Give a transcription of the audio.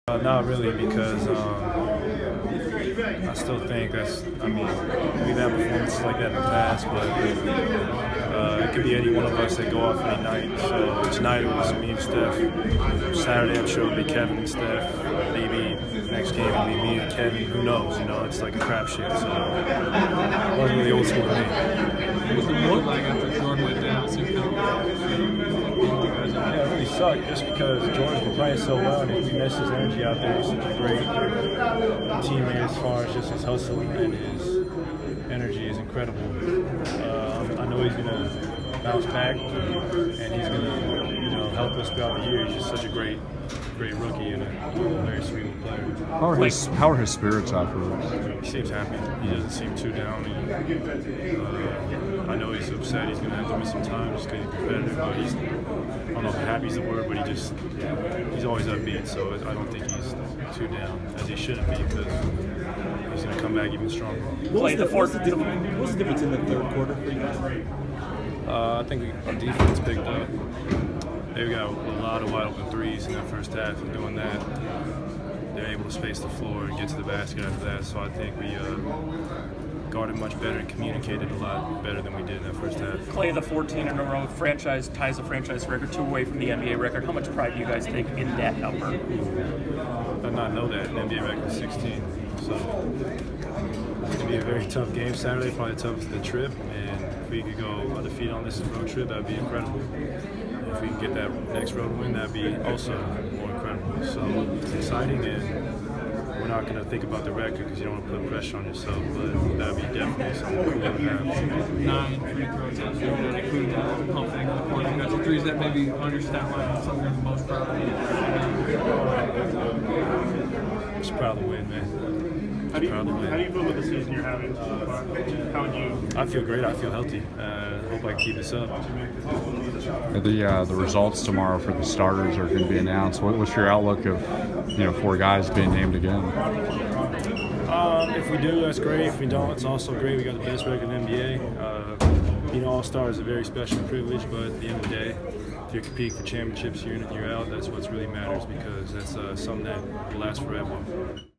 Not really, because I still think we've had performances like that in the past, but it could be any one of us that go off any night. So tonight it was me and Steph. Saturday I'm sure it'll be Kevin and Steph. Maybe next game it'll be me and Kevin. Who knows? You know, it's like a crapshoot. So it wasn't really old school for me. What was the mood like after Jordan went down? Yeah, it really sucked just because Jordan's been playing so well and we missed his energy out there. He's such a great teammate as far as just his hustle and his energy is incredible. I know he's going to bounce back and he's going to help us throughout the year. He's just such a great rookie and a very sweet player. How are his spirits afterwards? He seems happy. He doesn't seem too down. I know he's upset. He's going to have to miss some time just because he's competitive. But I don't know if happy is the word, but he's always upbeat. So I don't think he's too down, as he shouldn't be, because he's going to come back even stronger. What was the difference in the third quarter for you guys? I think our defense picked up. They got a lot of wide open threes in that first half, and doing that, they're able to space the floor and get to the basket after that. So I think we guarded much better and communicated a lot better than we did in that first half. Clay, the 14 in a row ties the franchise record, 2 away from the NBA record. How much pride do you guys take in that number? I did not know that. The NBA record is 16. So it's going to be a very tough game Saturday, probably the toughest of the trip. And if we could go undefeated on this road trip, that would be incredible. If we can get that next road win, that would be also more incredible. So it's exciting, and we're not going to think about the record because you don't want to put pressure on yourself, but that would be definitely something cool to have. 9 free throws out there, including the pump thing on the court. You got your threes that maybe on your stat line and something you're the most proud of. Just proud of the win, man. How do you feel with the season you're having so far? How would you? I feel great. I feel healthy. Hope I can keep this up. The results tomorrow for the starters are going to be announced. What's your outlook of 4 guys being named again? If we do, that's great. If we don't, it's also great. We got the best record in the NBA. Being All-Star is a very special privilege, but at the end of the day, if you're competing for championships year in and year out, that's what really matters, because that's something that will last forever.